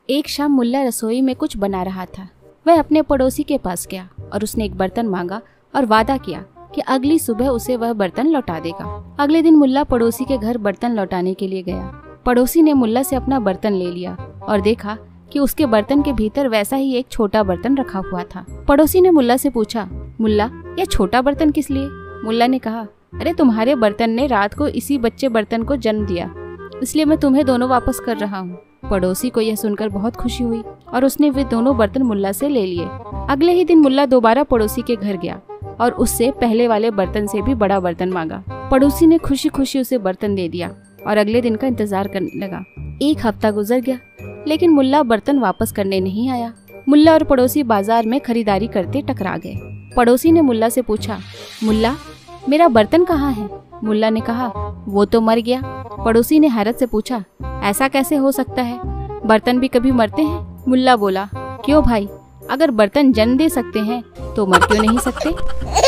एक शाम मुल्ला रसोई में कुछ बना रहा था। वह अपने पड़ोसी के पास गया और उसने एक बर्तन मांगा और वादा किया कि अगली सुबह उसे वह बर्तन लौटा देगा। अगले दिन मुल्ला पड़ोसी के घर बर्तन लौटाने के लिए गया। पड़ोसी ने मुल्ला से अपना बर्तन ले लिया और देखा कि उसके बर्तन के भीतर वैसा ही एक छोटा बर्तन रखा हुआ था। पड़ोसी ने मुल्ला से पूछा, मुल्ला यह छोटा बर्तन किस लिए? मुल्ला ने कहा, अरे तुम्हारे बर्तन ने रात को इसी बच्चे बर्तन को जन्म दिया, इसलिए मैं तुम्हें दोनों वापस कर रहा हूँ। पड़ोसी को यह सुनकर बहुत खुशी हुई और उसने वे दोनों बर्तन मुल्ला से ले लिए। अगले ही दिन मुल्ला दोबारा पड़ोसी के घर गया और उससे पहले वाले बर्तन से भी बड़ा बर्तन मांगा। पड़ोसी ने खुशी खुशी उसे बर्तन दे दिया और अगले दिन का इंतजार करने लगा। एक हफ्ता गुजर गया, लेकिन मुल्ला बर्तन वापस करने नहीं आया। मुल्ला और पड़ोसी बाजार में खरीदारी करते टकरा गए। पड़ोसी ने मुल्ला से पूछा, मुल्ला मेरा बर्तन कहाँ है? मुल्ला ने कहा, वो तो मर गया। पड़ोसी ने हैरत से पूछा, ऐसा कैसे हो सकता है? बर्तन भी कभी मरते हैं? मुल्ला बोला, क्यों भाई, अगर बर्तन जन्म दे सकते हैं तो मर क्यों नहीं सकते?